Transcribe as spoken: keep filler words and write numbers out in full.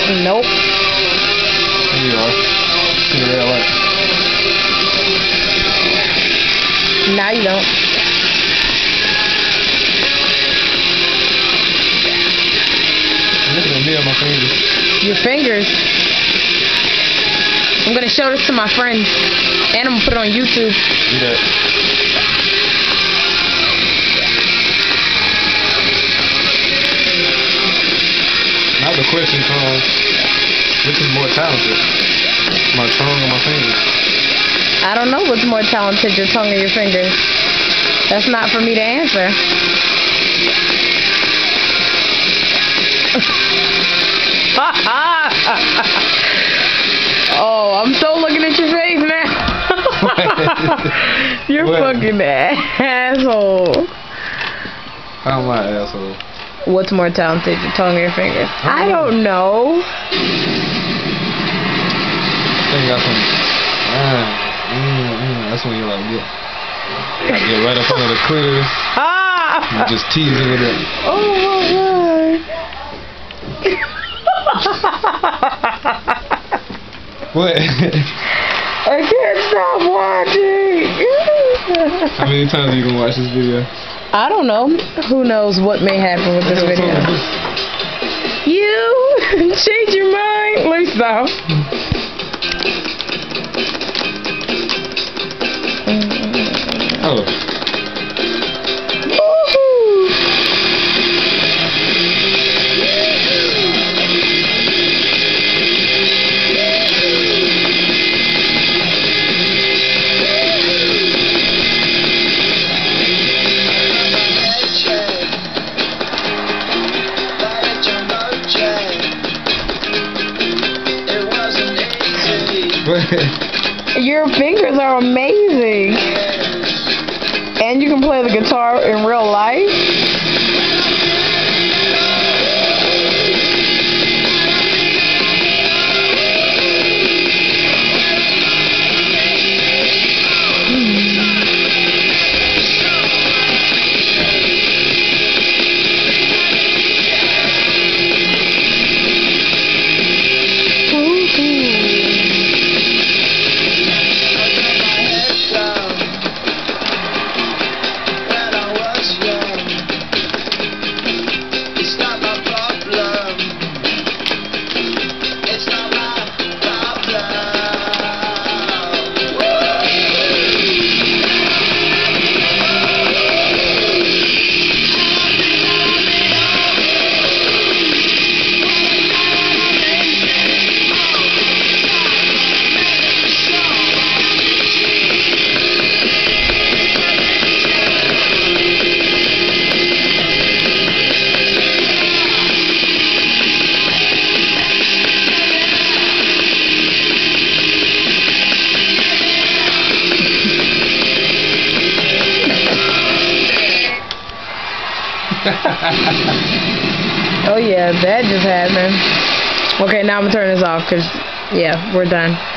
Nope. Here you are. See the red light. Now you don't. Look at me on my fingers. Your fingers. I'm gonna show this to my friends, and I'm gonna put it on YouTube. Do that. Now the question comes, which is more talented? My tongue or my fingers? I don't know what's more talented, your tongue or your fingers. That's not for me to answer. Oh, I'm so looking at your face now. You're What? fucking asshole. How am I an asshole? What's more talented, your tongue or your fingers? I don't know. I think got some. Ah, mm, mm, that's when you like get, like get right up under the clitoris. Ah! You just teasing with it. Oh my god. What? I can't stop watching. How many times are you gonna watch this video? I don't know. Who knows what may happen with this video? You change your mind. Let me stop. Oh. Woohoo. Your fingers are amazing. And you can play the guitar in real life. Oh yeah, that just happened. Okay, now I'm gonna turn this off because, yeah, we're done.